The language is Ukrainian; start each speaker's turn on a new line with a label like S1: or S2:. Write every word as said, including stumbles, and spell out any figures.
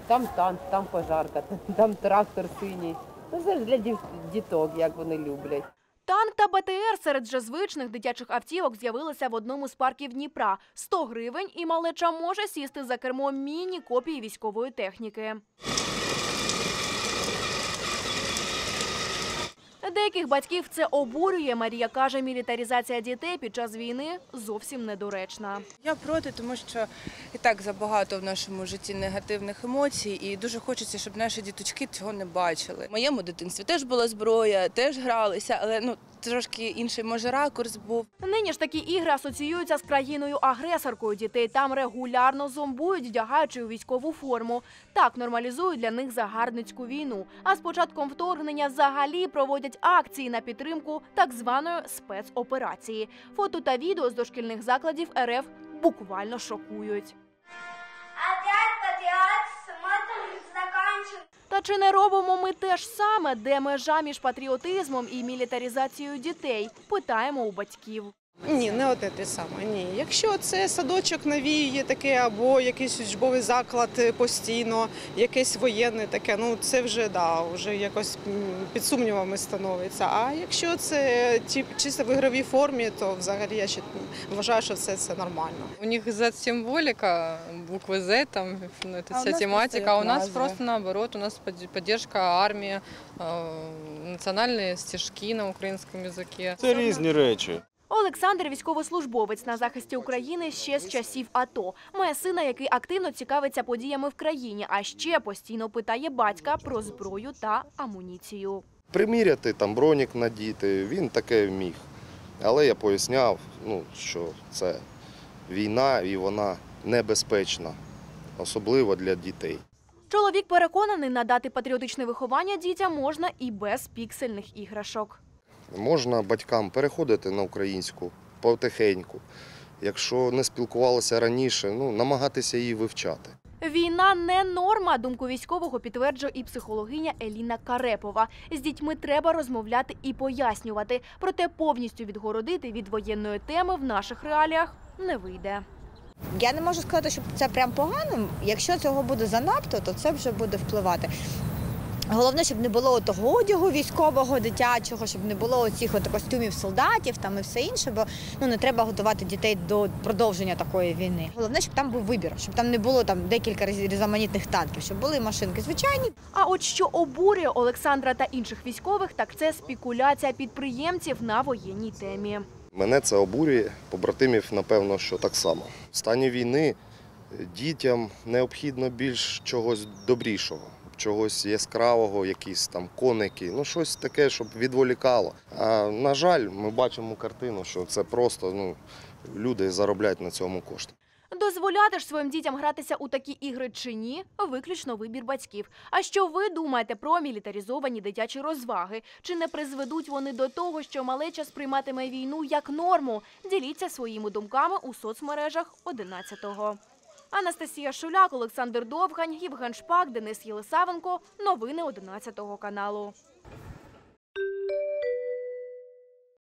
S1: Там танк, там пожарка, там трактор синій. Ну, це ж для дів- діток, як вони люблять.
S2: Танк та Б Т Р серед вже звичних дитячих автівок з'явилися в одному з парків Дніпра. сто гривень і малеча може сісти за кермо міні-копії військової техніки. Деяких батьків це обурює. Марія каже, мілітаризація дітей під час війни зовсім недоречна.
S3: Я проти, тому що і так забагато в нашому житті негативних емоцій, і дуже хочеться, щоб наші діточки цього не бачили. В моєму дитинстві теж була зброя, теж гралися, але ну трошки інший, може, ракурс був.
S2: Нині ж такі ігри асоціюються з країною-агресоркою. Дітей там регулярно зомбують, вдягаючи у військову форму. Так нормалізують для них загарбницьку війну. А з початком вторгнення взагалі проводять акції на підтримку так званої спецоперації. Фото та відео з дошкільних закладів Р Ф буквально шокують.
S4: Опять патріот, смотрим, заканчиваем.
S2: Та чи не робимо ми те ж саме? Де межа між патріотизмом і мілітаризацією дітей? Питаємо у батьків.
S5: Ні, не одне те саме, ні. Якщо це садочок навіює таке, або якийсь учбовий заклад постійно, якесь воєнне таке, ну це вже, да, вже якось під сумнівами становиться. А якщо це ті, чисто в ігровій формі, то взагалі я ще вважаю, що все це нормально.
S6: У них Z-символика, буквы Z, там, ну, это
S3: А у
S6: вся
S3: нас
S6: тематика.
S3: просто
S6: А у нас
S3: назва.
S6: просто наоборот, у нас под- поддержка армии, э, национальные стишки на украинском языке.
S7: Це різні речі.
S2: Олександр – військовослужбовець на захисті України ще з часів АТО. Має сина, який активно цікавиться подіями в країні, а ще постійно питає батька про зброю та амуніцію.
S7: Приміряти, там бронік надіти, він таке вміг. Але я поясняв, ну, що це війна і вона небезпечна, особливо для дітей.
S2: Чоловік переконаний, надати патріотичне виховання дітям можна і без піксельних іграшок.
S7: Можна батькам переходити на українську потихеньку. Якщо не спілкувалися раніше, ну, намагатися її вивчати.
S2: Війна не норма, думку військового підтверджує і психологиня Еліна Карепова. З дітьми треба розмовляти і пояснювати. Проте повністю відгородити від воєнної теми в наших реаліях не вийде.
S8: Я не можу сказати, що це прям погано. Якщо цього буде занадто, то це вже буде впливати. Головне, щоб не було того одягу військового, дитячого, щоб не було оцих от костюмів солдатів там і все інше, бо ну, не треба готувати дітей до продовження такої війни. Головне, щоб там був вибір, щоб там не було там декілька різноманітних танків, щоб були машинки звичайні.
S2: А от що обурює Олександра та інших військових, так це спекуляція підприємців на воєнній темі.
S7: Мене це обурює, побратимів, напевно, що так само. В стані війни дітям необхідно більш чогось добрішого, чогось яскравого, якісь там коники, ну щось таке, щоб відволікало. А на жаль, ми бачимо картину, що це просто, ну, люди заробляють на цьому кошти.
S2: Дозволяти ж своїм дітям гратися у такі ігри чи ні – виключно вибір батьків. А що ви думаєте про мілітаризовані дитячі розваги? Чи не призведуть вони до того, що малеча сприйматиме війну як норму? Діліться своїми думками у соцмережах одинадцятого. Анастасія Шуляк, Олександр Довгань, Євген Шпак, Денис Єлисавенко. Новини одинадцятого каналу.